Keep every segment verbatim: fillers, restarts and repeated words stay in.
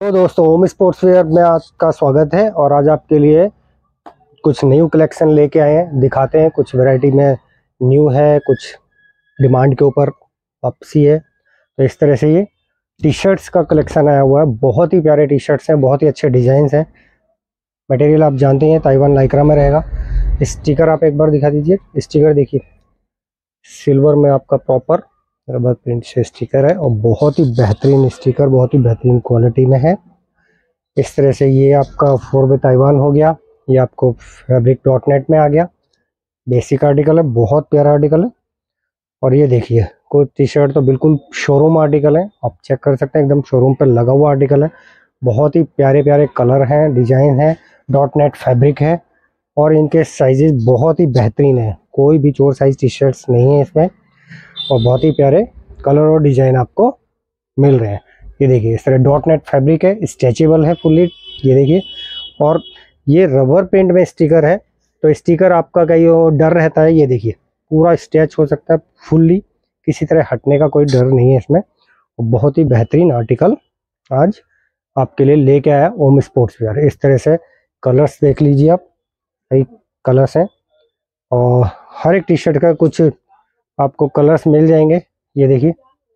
Hello दोस्तों, ओम sports where में आपका स्वागत है। और आज आपके लिए कुछ न्यू कलेक्शन लेके आए हैं, दिखाते हैं। कुछ वैरायटी में न्यू है, कुछ डिमांड के ऊपर वापसी है। तो इस तरह से ये टी शर्ट्स का कलेक्शन आया हुआ है। बहुत ही प्यारे टी शर्ट्स हैं, बहुत ही अच्छे डिज़ाइंस हैं। मटेरियल आप जानते हैं ताइवान लाइक्रा में रहेगा। स्टिकर आप एक बार दिखा दीजिए। स्टिकर देखिए, सिल्वर में आपका प्रॉपर रबर प्रिंट से स्टिकर है और बहुत ही बेहतरीन स्टिकर, बहुत ही बेहतरीन क्वालिटी में है। इस तरह से ये आपका फोर बाय ताइवान हो गया। ये आपको फैब्रिक डॉट नेट में आ गया। बेसिक आर्टिकल है, बहुत प्यारा आर्टिकल है। और ये देखिए, कोई टी शर्ट तो बिल्कुल शोरूम आर्टिकल है, आप चेक कर सकते हैं, एकदम शोरूम पर लगा हुआ आर्टिकल है। बहुत ही प्यारे प्यारे कलर हैं, डिजाइन है, डॉट नेट फैब्रिक है और इनके साइजेस बहुत ही बेहतरीन है। कोई भी चोर साइज टी शर्ट्स नहीं है इसमें और बहुत ही प्यारे कलर और डिजाइन आपको मिल रहे हैं। ये देखिए, इस तरह डॉट नेट फैब्रिक है, स्ट्रेचेबल है फुल्ली। ये देखिए, और ये रबर प्रिंट में स्टिकर है, तो स्टिकर आपका कहीं डर रहता है। ये देखिए, पूरा स्ट्रेच हो सकता है फुल्ली, किसी तरह हटने का कोई डर नहीं है इसमें। बहुत ही बेहतरीन आर्टिकल आज आपके लिए लेके आया ओम स्पोर्ट्स वेयर। इस तरह से कलर्स देख लीजिए आप, कई कलर्स हैं और हर एक टी शर्ट का कुछ आपको कलर्स मिल जाएंगे। ये देखिए,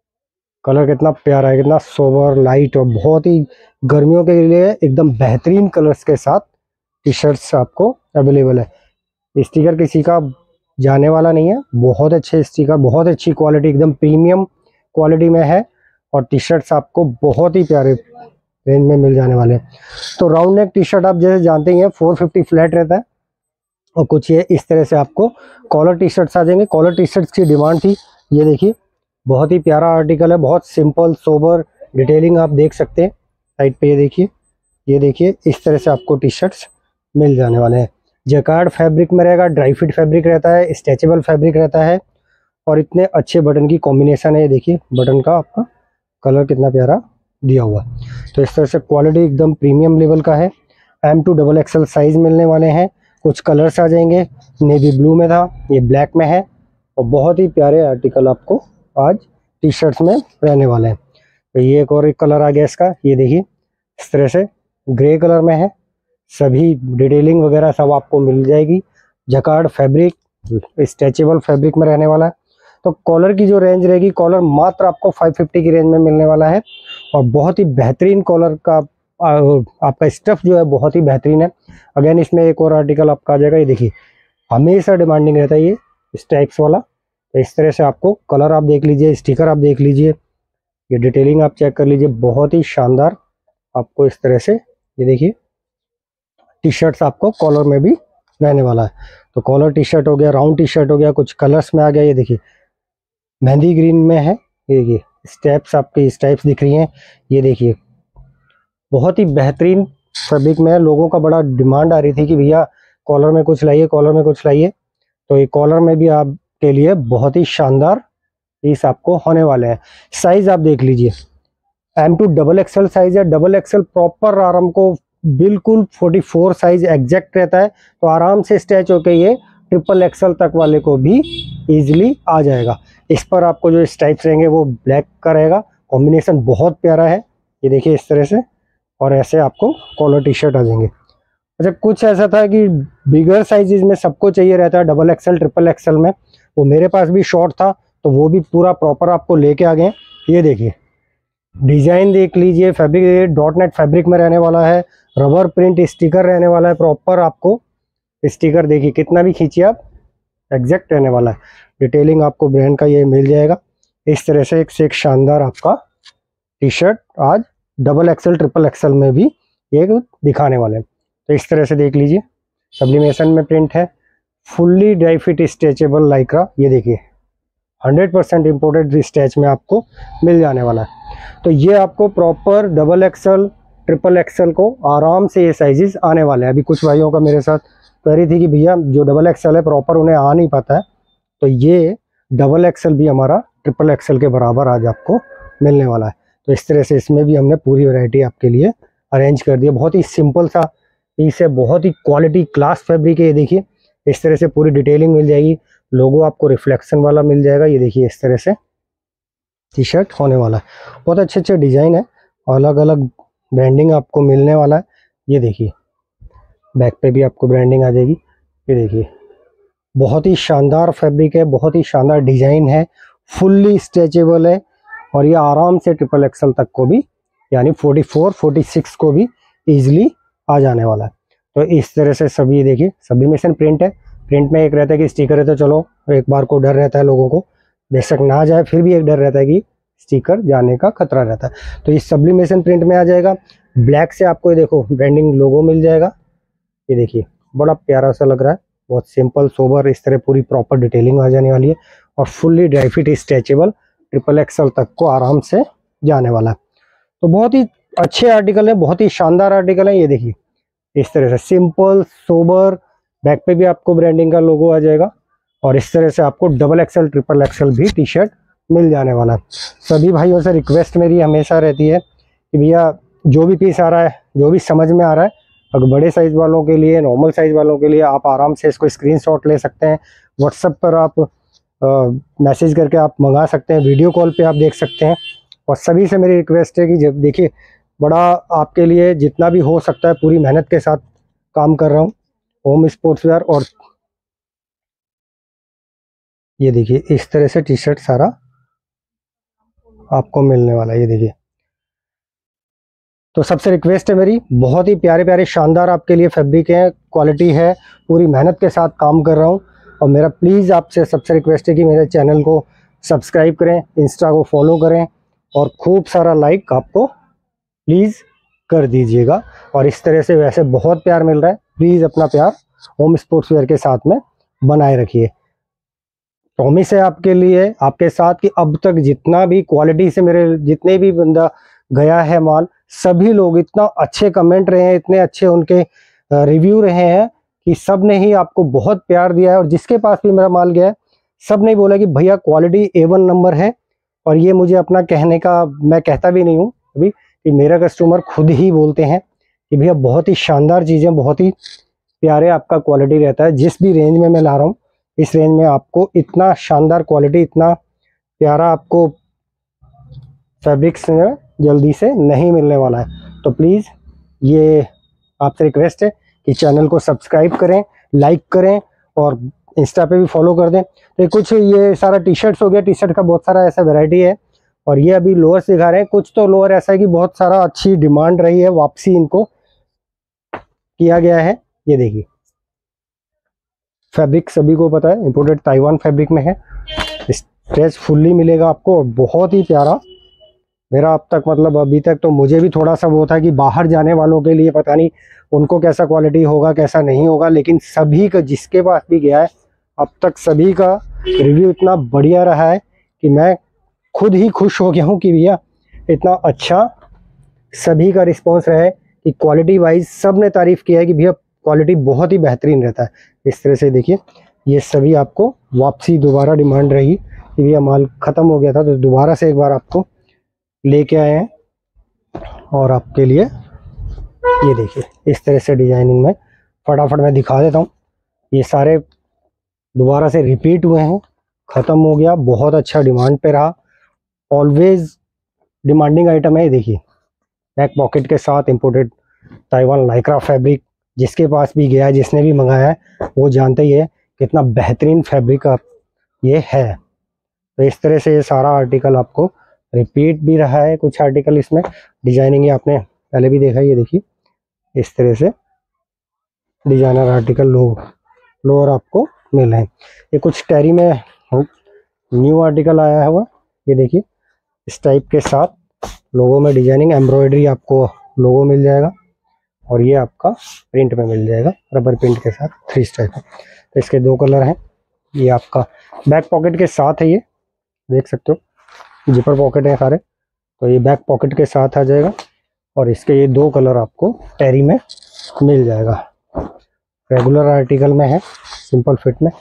कलर कितना प्यारा है, कितना सोबर लाइट और बहुत ही गर्मियों के लिए एकदम बेहतरीन कलर्स के साथ टी शर्ट्स आपको अवेलेबल है। स्टिकर किसी का जाने वाला नहीं है, बहुत अच्छे स्टिकर, बहुत अच्छी क्वालिटी, एकदम प्रीमियम क्वालिटी में है। और टी शर्ट्स आपको बहुत ही प्यारे रेंज में मिल जाने वाले हैं। तो राउंड नेक टी शर्ट आप जैसे जानते ही हैं, फोर फिफ्टी फ्लैट रहता है। और कुछ ये इस तरह से आपको कॉलर टी शर्ट्स आ जाएंगे। कॉलर टी शर्ट्स की डिमांड थी। ये देखिए, बहुत ही प्यारा आर्टिकल है, बहुत सिंपल सोबर डिटेलिंग आप देख सकते हैं साइड पे। ये देखिए, ये देखिए, इस तरह से आपको टी शर्ट्स मिल जाने वाले हैं। जैकार्ड फैब्रिक में रहेगा, ड्राई फिट फैब्रिक रहता है, स्ट्रेचेबल फैब्रिक रहता है और इतने अच्छे बटन की कॉम्बिनेशन है। ये देखिए, बटन का आपका कलर कितना प्यारा दिया हुआ। तो इस तरह से क्वालिटी एकदम प्रीमियम लेवल का है। M to double XL size मिलने वाले हैं। कुछ कलर्स आ जाएंगे, नेवी ब्लू में था, ये ब्लैक में है और बहुत ही प्यारे आर्टिकल आपको आज टी शर्ट्स में रहने वाले हैं। तो ये एक और एक कलर आ गया इसका। ये देखिए, इस तरह से ग्रे कलर में है। सभी डिटेलिंग वगैरह सब आपको मिल जाएगी। जकार्ड फैब्रिक, स्ट्रेचेबल फैब्रिक में रहने वाला है। तो कॉलर की जो रेंज रहेगी, कॉलर मात्र आपको फाइव फिफ्टी की रेंज में मिलने वाला है और बहुत ही बेहतरीन कॉलर का आपका स्टफ जो है बहुत ही बेहतरीन है। अगेन इसमें एक और आर्टिकल आपका आ जाएगा। ये देखिए, हमेशा डिमांडिंग रहता है ये स्ट्राइप्स वाला। तो इस तरह से आपको कलर आप देख लीजिए, स्टिकर आप देख लीजिए, ये डिटेलिंग आप चेक कर लीजिए, बहुत ही शानदार आपको इस तरह से। ये देखिए, टी शर्ट्स आपको कॉलर में भी रहने वाला है। तो कॉलर टी शर्ट हो गया, राउंड टी शर्ट हो गया, कुछ कलर्स में आ गया। ये देखिए, मेहंदी ग्रीन में है। ये देखिए, स्टेप्स आपकी स्ट्राइप्स दिख रही हैं। ये देखिए, बहुत ही बेहतरीन फैब्रिक में है। लोगों का बड़ा डिमांड आ रही थी कि भैया कॉलर में कुछ लाइए, कॉलर में कुछ लाइए। तो ये कॉलर में भी आपके लिए बहुत ही शानदार पीस आपको होने वाले हैं। साइज आप देख लीजिए, M to double XL size है। डबल एक्सएल प्रॉपर आराम को बिल्कुल फोर्टी फोर साइज एग्जैक्ट रहता है। तो आराम से स्ट्रेच होकर ये ट्रिपल एक्सएल तक वाले को भी इजीली आ जाएगा। इस पर आपको जो स्ट्राइप्स रहेंगे वो ब्लैक का रहेगा। कॉम्बिनेशन बहुत प्यारा है। ये देखिए, इस तरह से और ऐसे आपको कॉलर टी शर्ट आ जाएंगे। अच्छा, कुछ ऐसा था कि बिगर साइजेस में सबको चाहिए रहता है, डबल एक्सएल ट्रिपल एक्सएल में। वो मेरे पास भी शॉर्ट था, तो वो भी पूरा प्रॉपर आपको लेके आ गए। ये देखिए, डिजाइन देख लीजिए, फैब्रिक डॉट नेट फैब्रिक में रहने वाला है। रबर प्रिंट स्टिकर रहने वाला है प्रॉपर। आपको स्टिकर देखिए, कितना भी खींचिए आप एग्जैक्ट रहने वाला है। डिटेलिंग आपको ब्रांड का ये मिल जाएगा। इस तरह से एक से एक शानदार आपका टी शर्ट आज डबल एक्सएल ट्रिपल एक्सएल में भी ये दिखाने वाले हैं। तो इस तरह से देख लीजिए, सब्लिमेशन में प्रिंट है, fully dry fit stretchable lycra. ये देखिए, हंड्रेड परसेंट इम्पोर्टेड स्ट्रेच में आपको मिल जाने वाला है। तो ये आपको proper double XL triple XL को आराम से ये साइजेस आने वाले हैं। अभी कुछ भाइयों का मेरे साथ कह रही थी कि भैया जो डबल एक्सएल है प्रॉपर उन्हें आ नहीं पाता है, तो ये डबल एक्सएल भी हमारा ट्रिपल एक्सएल के बराबर आज आपको मिलने वाला है। तो इस तरह से इसमें भी हमने पूरी वैरायटी आपके लिए अरेंज कर दी है। बहुत ही सिंपल सा पीस है, बहुत ही क्वालिटी क्लास फैब्रिक है। ये देखिए, इस तरह से पूरी डिटेलिंग मिल जाएगी। लोगो आपको रिफ्लेक्शन वाला मिल जाएगा। ये देखिए, इस तरह से टी शर्ट होने वाला है। बहुत अच्छे अच्छे डिज़ाइन है, अलग अलग ब्रांडिंग आपको मिलने वाला है। ये देखिए बैक पे भी आपको ब्रांडिंग आ जाएगी। ये देखिए बहुत ही शानदार फैब्रिक है, बहुत ही शानदार डिजाइन है, फुल्ली स्ट्रेचेबल है और ये आराम से ट्रिपल एक्सल तक को भी यानी चौवालीस, छियालीस को भी इजीली आ जाने वाला है। तो इस तरह से सभी देखिए सब्लिमेशन प्रिंट है। प्रिंट में एक रहता है कि स्टिकर है तो चलो एक बार को डर रहता है लोगों को, बेशक ना जाए फिर भी एक डर रहता है कि स्टिकर जाने का खतरा रहता है। तो इस सब्लिमेशन प्रिंट में आ जाएगा। ब्लैक से आपको ये देखो ब्रांडिंग लोगो मिल जाएगा। ये देखिए बड़ा प्यारा सा लग रहा है, बहुत सिंपल सोबर, इस तरह पूरी प्रॉपर डिटेलिंग आ जाने वाली है और fully dry fit stretchable triple XL तक को आराम से जाने वाला है। तो बहुत ही अच्छे आर्टिकल है, बहुत ही शानदार आर्टिकल है। ये देखिए इस तरह से सिंपल सोबर, बैक पे भी आपको ब्रांडिंग का लोगो आ जाएगा और इस तरह से आपको डबल एक्सल ट्रिपल एक्सल भी टी शर्ट मिल जाने वाला है। सभी भाइयों से रिक्वेस्ट मेरी हमेशा रहती है कि भैया जो भी पीस आ रहा है, जो भी समझ में आ रहा है, अगर बड़े साइज वालों के लिए, नॉर्मल साइज वालों के लिए आप आराम से इसको स्क्रीनशॉट ले सकते हैं। व्हाट्सएप पर आप मैसेज करके आप मंगा सकते हैं, वीडियो कॉल पे आप देख सकते हैं। और सभी से मेरी रिक्वेस्ट है कि जब देखिए बड़ा आपके लिए जितना भी हो सकता है पूरी मेहनत के साथ काम कर रहा हूँ होम स्पोर्ट्स वेयर। और ये देखिए इस तरह से टी शर्ट सारा आपको मिलने वाला है। ये देखिए तो सबसे रिक्वेस्ट है मेरी, बहुत ही प्यारे प्यारे शानदार आपके लिए फैब्रिक है, क्वालिटी है, पूरी मेहनत के साथ काम कर रहा हूँ। और मेरा प्लीज़ आपसे सबसे रिक्वेस्ट है कि मेरे चैनल को सब्सक्राइब करें, इंस्टा को फॉलो करें और खूब सारा लाइक आपको प्लीज़ कर दीजिएगा। और इस तरह से वैसे बहुत प्यार मिल रहा है, प्लीज़ अपना प्यार होम स्पोर्ट्स वेयर के साथ में बनाए रखिए। प्रॉमिस है आपके लिए, आपके साथ कि अब तक जितना भी क्वालिटी से मेरे जितने भी बंदा गया है माल, सभी लोग इतना अच्छे कमेंट रहे हैं, इतने अच्छे उनके रिव्यू रहे हैं कि सब ने ही आपको बहुत प्यार दिया है। और जिसके पास भी मेरा माल गया है सब ने बोला कि भैया क्वालिटी ए वन नंबर है। और ये मुझे अपना कहने का, मैं कहता भी नहीं हूँ अभी, कि मेरा कस्टमर खुद ही बोलते हैं कि भैया बहुत ही शानदार चीज़ें, बहुत ही प्यारे आपका क्वालिटी रहता है। जिस भी रेंज में मैं ला रहा हूँ इस रेंज में आपको इतना शानदार क्वालिटी, इतना प्यारा आपको फैब्रिक्स में जल्दी से नहीं मिलने वाला है। तो प्लीज़ ये आपसे रिक्वेस्ट है कि चैनल को सब्सक्राइब करें, लाइक करें और इंस्टा पे भी फॉलो कर दें। तो कुछ ये सारा टी शर्ट्स हो गया, टी शर्ट का बहुत सारा ऐसा वैरायटी है। और ये अभी लोअर दिखा रहे हैं, कुछ तो लोअर ऐसा है कि बहुत सारा अच्छी डिमांड रही है, वापसी इनको किया गया है। ये देखिए फैब्रिक सभी को पता है इंपोर्टेड ताइवान फैब्रिक में है, स्ट्रेच फुल्ली मिलेगा आपको और बहुत ही प्यारा। मेरा अब तक मतलब अभी तक तो मुझे भी थोड़ा सा वो था कि बाहर जाने वालों के लिए पता नहीं उनको कैसा क्वालिटी होगा कैसा नहीं होगा, लेकिन सभी का जिसके पास भी गया है अब तक सभी का रिव्यू इतना बढ़िया रहा है कि मैं खुद ही खुश हो गया हूँ कि भैया इतना अच्छा सभी का रिस्पांस रहा है कि क्वालिटी वाइज सब ने तारीफ़ किया है कि भैया क्वालिटी बहुत ही बेहतरीन रहता है। इस तरह से देखिए ये सभी आपको वापसी दोबारा डिमांड रही कि भैया माल ख़त्म हो गया था तो दोबारा से एक बार आपको लेके आए हैं। और आपके लिए ये देखिए इस तरह से डिजाइनिंग में फटाफट मैं दिखा देता हूँ। ये सारे दोबारा से रिपीट हुए हैं, ख़त्म हो गया, बहुत अच्छा डिमांड पे रहा, ऑलवेज डिमांडिंग आइटम है। ये देखिए बैक पॉकेट के साथ इंपोर्टेड ताइवान लाइक्रा फैब्रिक, जिसके पास भी गया है, जिसने भी मंगाया है वो जानते ही है कितना बेहतरीन फैब्रिक ये है। तो इस तरह से ये सारा आर्टिकल आपको रिपीट भी रहा है, कुछ आर्टिकल इसमें डिजाइनिंग आपने पहले भी देखा। ये देखिए इस तरह से डिजाइनर आर्टिकल लो लोअर आपको मिल रहे हैं। ये कुछ टेरी में न्यू आर्टिकल आया हुआ, ये देखिए इस टाइप के साथ लोगों में डिजाइनिंग एम्ब्रॉयडरी आपको लोगो मिल जाएगा और ये आपका प्रिंट में मिल जाएगा रबर प्रिंट के साथ थ्री स्टाइप में। तो इसके दो कलर हैं। ये आपका बैक पॉकेट के साथ है, ये देख सकते हो जिपर पॉकेट है सारे, तो ये बैक पॉकेट के साथ आ जाएगा और इसके ये दो कलर आपको टेरी में मिल जाएगा। रेगुलर आर्टिकल में है, सिंपल फिट में।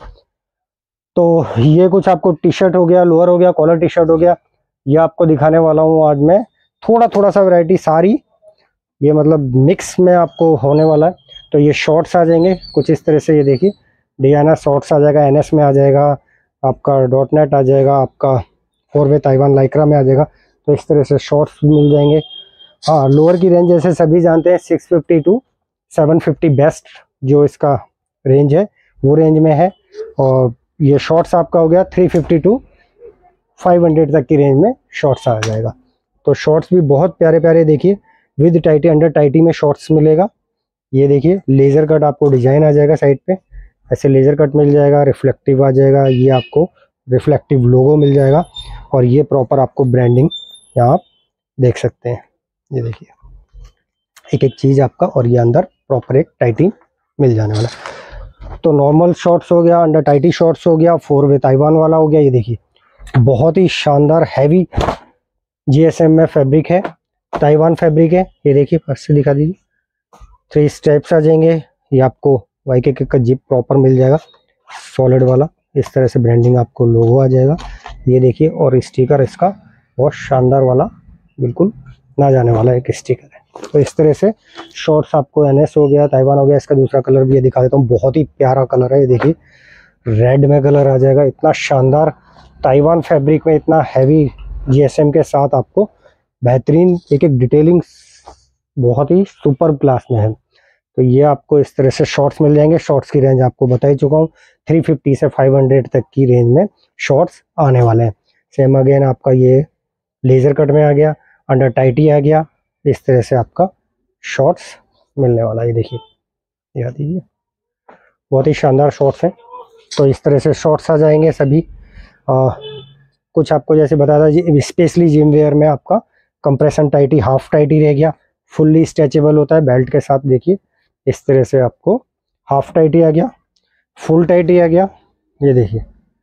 तो ये कुछ आपको टी शर्ट हो गया, लोअर हो गया, कॉलर टी शर्ट हो गया, ये आपको दिखाने वाला हूँ आज मैं थोड़ा थोड़ा सा वैरायटी, सारी ये मतलब मिक्स में आपको होने वाला है। तो ये शॉर्ट्स आ जाएंगे कुछ इस तरह से, ये देखिए डिजाइनर शॉर्ट्स आ जाएगा, एनएस में आ जाएगा आपका, डॉट नेट आ जाएगा आपका, फोर वे ताइवान लाइक्रा में आ जाएगा। तो इस तरह से शॉर्ट्स मिल जाएंगे हाँ, लोअर की रेंज जैसे सभी जानते हैं six fifty to seven fifty best जो इसका रेंज है वो रेंज में है। और ये शॉर्ट्स आपका हो गया three fifty to five hundred तक की रेंज में शॉर्ट्स आ जाएगा। तो शॉर्ट्स भी बहुत प्यारे प्यारे देखिए, विद टाइटी अंडर टाइटी में शॉर्ट्स मिलेगा। ये देखिए लेज़र कट आपको डिजाइन आ जाएगा साइड पे, ऐसे लेज़र कट मिल जाएगा, रिफ्लेक्टिव आ जाएगा, ये आपको रिफ्लेक्टिव लोगो मिल जाएगा और ये प्रॉपर आपको ब्रांडिंग यहाँ आप देख सकते हैं। ये देखिए एक एक चीज़ आपका, और ये अंदर प्रॉपर एक टाइटी मिल जाने वाला। तो नॉर्मल शॉर्ट्स हो गया, अंडर टाइटी शॉर्ट्स हो गया, फोर वे ताइवान वाला हो गया। ये देखिए बहुत ही शानदार हैवी जीएसएम में फैब्रिक है, ताइवान फैब्रिक है। ये देखिए फर्स्ट से दिखा दीजिए, थ्री स्टेप्स आ जाएंगे। ये आपको वाईके का जिप प्रॉपर मिल जाएगा सॉलिड वाला, इस तरह से ब्रांडिंग आपको लोगो आ जाएगा। ये देखिए और स्टिकर इसका बहुत शानदार वाला, बिल्कुल ना जाने वाला एक स्टिकर है। तो इस तरह से शॉर्ट्स आपको एनएस हो गया, ताइवान हो गया। इसका दूसरा कलर भी ये दिखा देता हूँ, बहुत ही प्यारा कलर है। ये देखिए रेड में कलर आ जाएगा, इतना शानदार ताइवान फैब्रिक में, इतना हैवी जीएसएम के साथ आपको बेहतरीन एक एक डिटेलिंग बहुत ही सुपर क्लास में है। तो ये आपको इस तरह से शॉर्ट्स मिल जाएंगे। शॉर्ट्स की रेंज आपको बता ही चुका हूँ, थ्री फिफ्टी से फाइव हंड्रेड तक की रेंज में शॉर्ट्स आने वाले हैं। सेम अगेन आपका ये लेज़र कट में आ गया, अंडर टाइटी आ गया, इस तरह से आपका शॉर्ट्स मिलने वाला है। ये देखिए दिखा दीजिए, बहुत ही शानदार शॉर्ट्स हैं। तो इस तरह से शॉर्ट्स आ जाएंगे सभी। आ, कुछ आपको जैसे बताया था, स्पेशली जिम वेयर में आपका कंप्रेशन टाइटी, हाफ टाइटी रह गया, फुल्ली स्ट्रेचेबल होता है बेल्ट के साथ। देखिए इस तरह से आपको हाफ टाइटी आ गया, फुल टाइटी आ गया। ये देखिए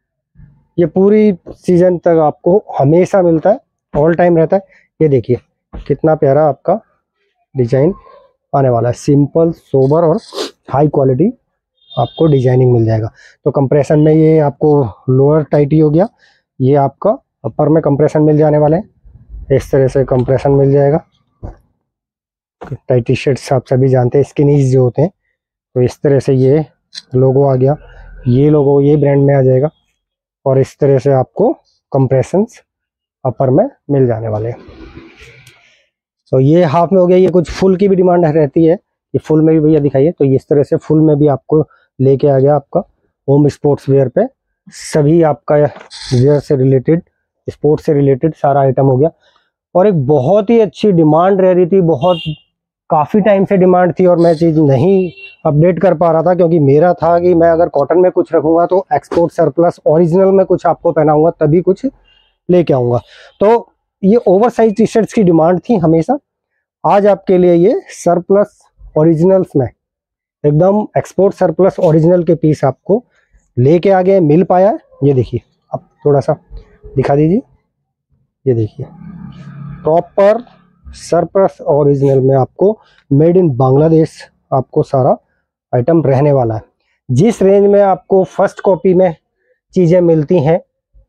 ये पूरी सीजन तक आपको हमेशा मिलता है, ऑल टाइम रहता है। ये देखिए कितना प्यारा आपका डिजाइन आने वाला है, सिंपल सोबर और हाई क्वालिटी आपको डिजाइनिंग मिल जाएगा। तो कंप्रेशन में ये आपको लोअर टाइटी हो गया, ये आपका अपर में कंप्रेशन मिल जाने वाले हैं। इस तरह से कंप्रेशन मिल जाएगा। टाइटी शर्ट्स आप सभी जानते हैं स्किनीज जो होते हैं, तो इस तरह से ये लोगो आ गया, ये लोगो ये ब्रांड में आ जाएगा। और इस तरह से आपको कंप्रेशंस अपर में मिल जाने वाले हैं। तो ये हाफ में हो गया। ये कुछ फुल की भी डिमांड रहती है, ये फुल में भी भैया दिखाइए। तो इस तरह से फुल में भी आपको लेके आ गया आपका होम स्पोर्ट्स वेयर पे, सभी आपका वेयर से रिलेटेड, स्पोर्ट्स से रिलेटेड सारा आइटम हो गया। और एक बहुत ही अच्छी डिमांड रह रही थी, बहुत काफ़ी टाइम से डिमांड थी और मैं चीज़ नहीं अपडेट कर पा रहा था, क्योंकि मेरा था कि मैं अगर कॉटन में कुछ रखूँगा तो एक्सपोर्ट सरप्लस ओरिजिनल में कुछ आपको पहनाऊँगा तभी कुछ लेके आऊँगा। तो ये ओवर साइज टी शर्ट्स की डिमांड थी हमेशा। आज आपके लिए ये सरप्लस ओरिजिनल्स में एकदम एक्सपोर्ट सरप्लस ओरिजिनल के पीस आपको लेके आ गए, मिल पाया। ये देखिए आप थोड़ा सा दिखा दीजिए, ये देखिए प्रॉपर सरप्लस ओरिजिनल में आपको मेड इन बांग्लादेश आपको सारा आइटम रहने वाला है। जिस रेंज में आपको फर्स्ट कॉपी में चीज़ें मिलती हैं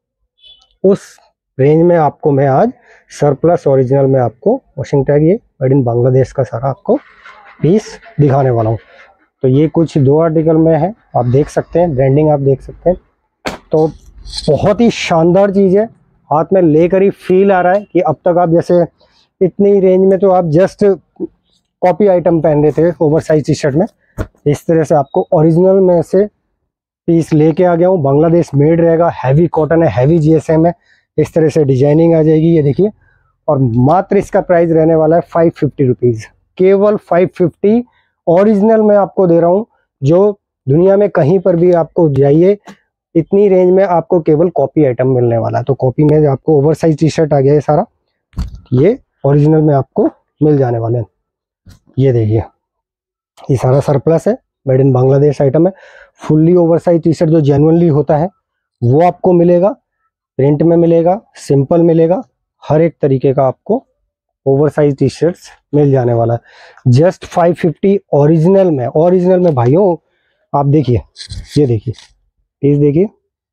उस रेंज में आपको मैं आज सरप्लस ओरिजिनल में आपको वॉशिंग टैग ये मेड इन बांग्लादेश का सारा आपको पीस दिखाने वाला हूँ। तो ये कुछ दो आर्टिकल में है, आप देख सकते हैं, ब्रांडिंग आप देख सकते हैं। तो बहुत ही शानदार चीज़ है, हाथ में लेकर ही फील आ रहा है कि अब तक आप जैसे इतनी रेंज में तो आप जस्ट कॉपी आइटम पहन रहे थे ओवर साइज टी शर्ट में। इस तरह से आपको ओरिजिनल में से पीस लेके आ गया हूँ, बांग्लादेश मेड रहेगा, हैवी कॉटन है, हैवी जीएसएम है। इस तरह से डिजाइनिंग आ जाएगी, ये देखिए। और मात्र इसका प्राइस रहने वाला है फाइव फिफ्टी रुपीज़, केवल फाइव फिफ्टी ओरिजिनल में आपको दे रहा हूँ। जो दुनिया में कहीं पर भी आपको जाइए इतनी रेंज में आपको केवल कॉपी आइटम मिलने वाला है। तो कॉपी में आपको ओवर साइज टी शर्ट आ गया है सारा, ये ओरिजिनल में आपको मिल जाने वाले हैं। ये देखिए ये सारा सरप्लस है, मेड इन बांग्लादेश आइटम है। Fully over size T shirt जो जेन्युइनली होता है वो आपको मिलेगा, प्रिंट में मिलेगा, सिंपल मिलेगा, हर एक तरीके का आपको ओवर साइज टी शर्ट्स मिल जाने वाला है जस्ट फाइव फिफ्टी ओरिजिनल में। ओरिजिनल में भाइयों आप देखिए, ये देखिए पीस देखिए।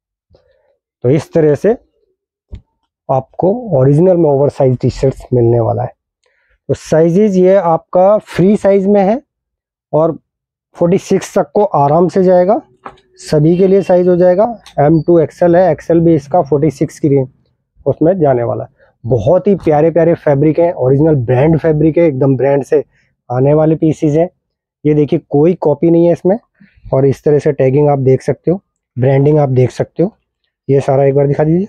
तो इस तरह से आपको ओरिजिनल में ओवर साइज टी शर्ट्स मिलने वाला है। तो साइजेज ये आपका फ्री साइज में है और फोर्टी सिक्स तक को आराम से जाएगा, सभी के लिए साइज हो जाएगा। एम टू एक्सएल है, एक्सएल भी इसका फोर्टी सिक्स की रेंज उसमें जाने वाला है। बहुत ही प्यारे प्यारे फैब्रिक हैं, ओरिजिनल ब्रांड फैब्रिक है, एकदम ब्रांड से आने वाले पीसीज हैं। ये देखिए कोई कॉपी नहीं है इसमें, और इस तरह से टैगिंग आप देख सकते हो, ब्रांडिंग आप देख सकते हो। ये सारा एक बार दिखा दीजिए,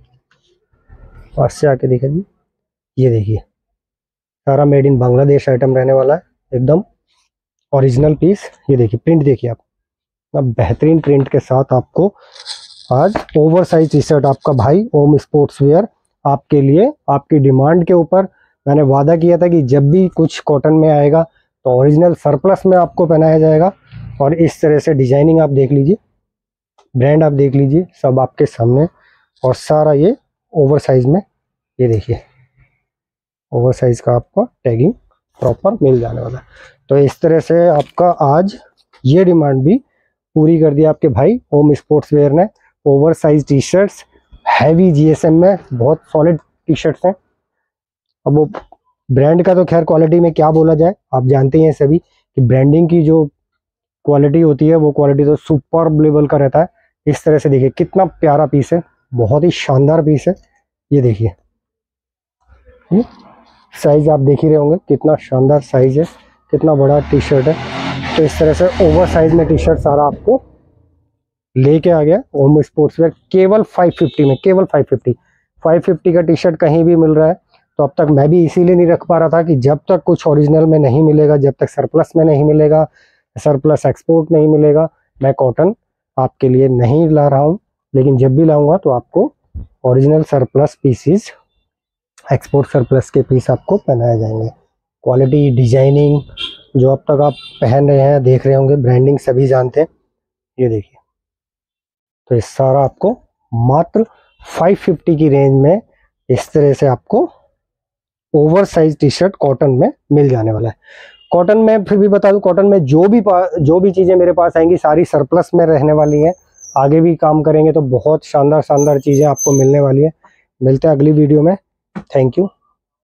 पास से आके दिखा दीजिए। ये देखिए सारा मेड इन बांग्लादेश आइटम रहने वाला है, एकदम ओरिजिनल पीस। ये देखिए प्रिंट देखिए आप, बेहतरीन प्रिंट के साथ आपको आज ओवर साइज टी शर्ट आपका भाई ओम स्पोर्ट्स वेयर आपके लिए, आपकी डिमांड के ऊपर। मैंने वादा किया था कि जब भी कुछ कॉटन में आएगा तो ओरिजिनल सरप्लस में आपको पहनाया जाएगा। और इस तरह से डिजाइनिंग आप देख लीजिए, ब्रांड आप देख लीजिए, सब आपके सामने। और सारा ये ओवर साइज में, ये देखिए ओवर साइज का आपको टैगिंग प्रॉपर मिल जाने वाला है। तो इस तरह से आपका आज ये डिमांड भी पूरी कर दी आपके भाई ओम स्पोर्ट्स वेयर ने। Over size T shirts heavy GSM में, बहुत सॉलिड टी शर्ट्स हैं। अब वो ब्रांड का तो खैर क्वालिटी में क्या बोला जाए, आप जानते हैं सभी कि ब्रांडिंग की जो क्वालिटी होती है वो क्वालिटी तो सुपर लेवल का रहता है। इस तरह से देखिए कितना प्यारा पीस है, बहुत ही शानदार पीस है। ये देखिए ये साइज आप देख ही रहे होंगे, कितना शानदार साइज है, कितना बड़ा टी शर्ट है। तो इस तरह से ओवर साइज में टी शर्ट सारा आपको लेके आ गया ओम स्पोर्ट्स वेयर, केवल फाइव फिफ्टी में, केवल फाइव फिफ्टी फाइव फिफ्टी का टी शर्ट कहीं भी मिल रहा है। तो अब तक मैं भी इसीलिए नहीं रख पा रहा था कि जब तक कुछ ओरिजिनल में नहीं मिलेगा, जब तक सरप्लस में नहीं मिलेगा, सरप्लस एक्सपोर्ट नहीं मिलेगा, मैं कॉटन आपके लिए नहीं ला रहा हूँ। लेकिन जब भी लाऊंगा तो आपको original surplus pieces, export surplus के पीस आपको पहनाए जाएंगे। क्वालिटी, डिजाइनिंग जो अब तक आप पहन रहे हैं, देख रहे होंगे, ब्रांडिंग सभी जानते हैं। ये देखिए, तो ये सारा आपको मात्र फाइव फिफ्टी की रेंज में इस तरह से आपको over size T shirt cotton में मिल जाने वाला है। कॉटन में फिर भी बता दूं, कॉटन में जो भी जो भी चीज़ें मेरे पास आएंगी सारी सरप्लस में रहने वाली हैं। आगे भी काम करेंगे तो बहुत शानदार शानदार चीज़ें आपको मिलने वाली है। मिलते हैं अगली वीडियो में। Thank you.